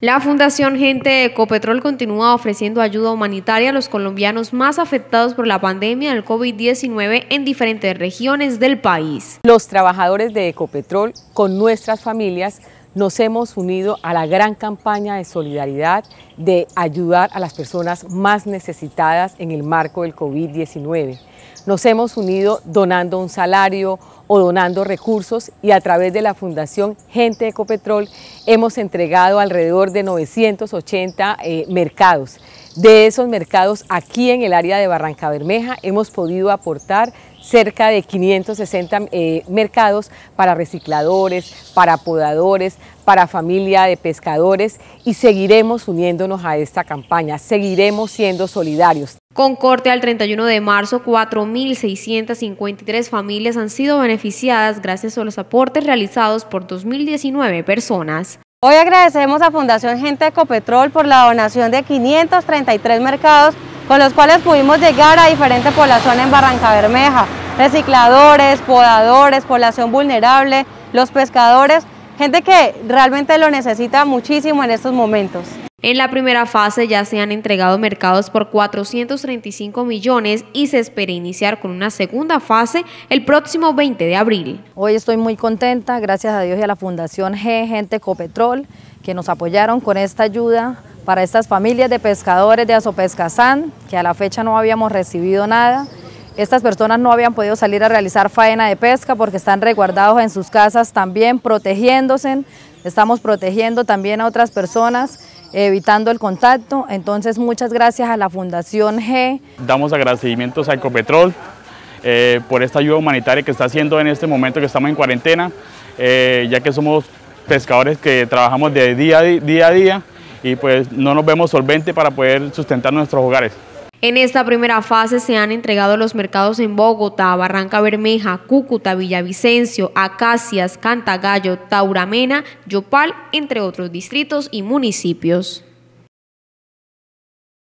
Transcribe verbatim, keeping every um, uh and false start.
La Fundación Gente de Ecopetrol continúa ofreciendo ayuda humanitaria a los colombianos más afectados por la pandemia del COVID diecinueve en diferentes regiones del país. Los trabajadores de Ecopetrol, con nuestras familias, nos hemos unido a la gran campaña de solidaridad de ayudar a las personas más necesitadas en el marco del COVID diecinueve. Nos hemos unido donando un salario o donando recursos y a través de la Fundación Gente de Ecopetrol hemos entregado alrededor de novecientos ochenta eh, mercados. De esos mercados, aquí en el área de Barrancabermeja hemos podido aportar cerca de quinientos sesenta eh, mercados para recicladores, para podadores, para familia de pescadores, y seguiremos uniéndonos a esta campaña, seguiremos siendo solidarios. Con corte al treinta y uno de marzo, cuatro mil seiscientas cincuenta y tres familias han sido beneficiadas gracias a los aportes realizados por dos mil diecinueve personas. Hoy agradecemos a Fundación Gente de Ecopetrol por la donación de quinientos treinta y tres mercados con los cuales pudimos llegar a diferentes poblaciones en Barrancabermeja, recicladores, podadores, población vulnerable, los pescadores, gente que realmente lo necesita muchísimo en estos momentos. En la primera fase ya se han entregado mercados por cuatrocientos treinta y cinco millones y se espera iniciar con una segunda fase el próximo veinte de abril. Hoy estoy muy contenta, gracias a Dios y a la Fundación G, Gente Ecopetrol, que nos apoyaron con esta ayuda para estas familias de pescadores de Azopescazán, que a la fecha no habíamos recibido nada. Estas personas no habían podido salir a realizar faena de pesca porque están resguardados en sus casas también, protegiéndose. Estamos protegiendo también a otras personas, evitando el contacto. Entonces, muchas gracias a la Fundación G. Damos agradecimientos a Ecopetrol eh, por esta ayuda humanitaria que está haciendo en este momento que estamos en cuarentena, eh, ya que somos pescadores que trabajamos de día a día, día a día y pues no nos vemos solventes para poder sustentar nuestros hogares. En esta primera fase se han entregado los mercados en Bogotá, Barrancabermeja, Cúcuta, Villavicencio, Acacias, Cantagallo, Tauramena, Yopal, entre otros distritos y municipios.